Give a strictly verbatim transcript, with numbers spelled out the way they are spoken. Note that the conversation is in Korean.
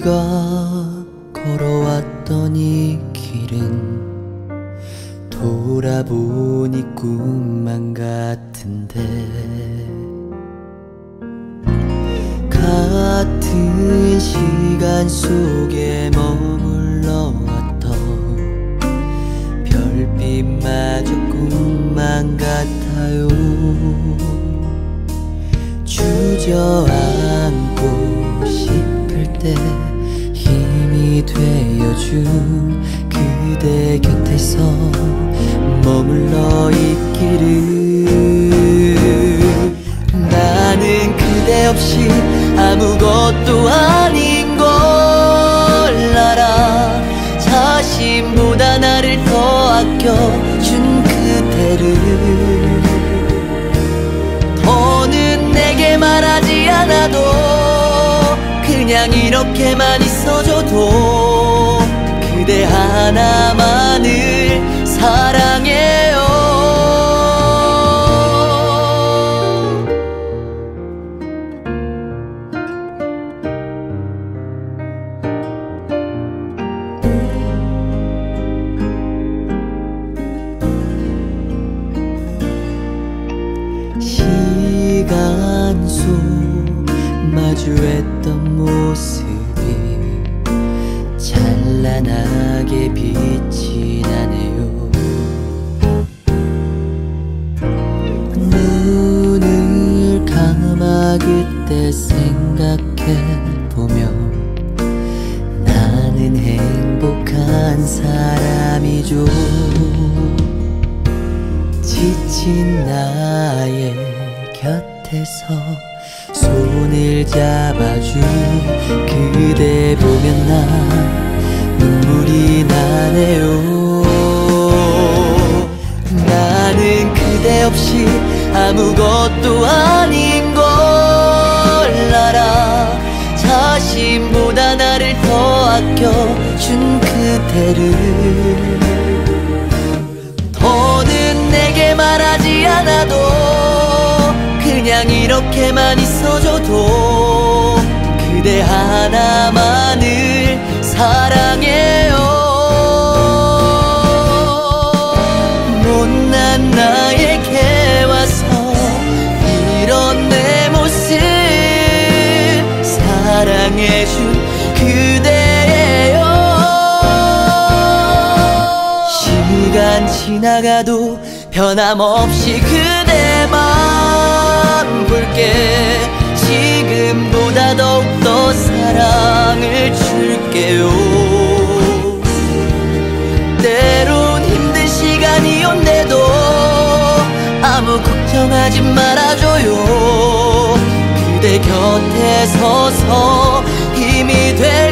우리가 걸어왔던 이 길은 돌아보니 꿈만 같은데, 같은 시간 속에 머물러 왔던 별빛마저 꿈만 같아요. 주저앉고 싶을 때 힘이 되어준 그대 곁에서 머물러 있기를. 나는 그대 없이 아무것도 아닌 걸 알아. 자신보다 나를 더 아껴준 그대를 더는 내게 말하지 않아도 그냥 이렇게만 있어줘도 그대 하나만을 사랑해요. 시간 속 마주했던 모습이 찬란하게 빛이 나네요. 눈을 감아 그때 생각해보면 나는 행복한 사람이죠. 지친 나의 곁에서 손을 잡아준 그대 보면 나 눈물이 나네요. 나는 그대 없이 아무것도 아닌 걸 알아. 자신보다 나를 더 아껴준 그대를 더는 내게 말하지 않아도 그냥 이렇게만 있어줘도 그대 하나만을 사랑해요. 못난 나에게 와서 이런 내 모습 사랑해준 그대예요. 시간 지나가도 변함없이 그대만 볼게. 지금보다 더욱더 사랑을 줄게요. 때론 힘든 시간이 온대도 아무 걱정하지 말아줘요. 그대 곁에 서서 힘이 돼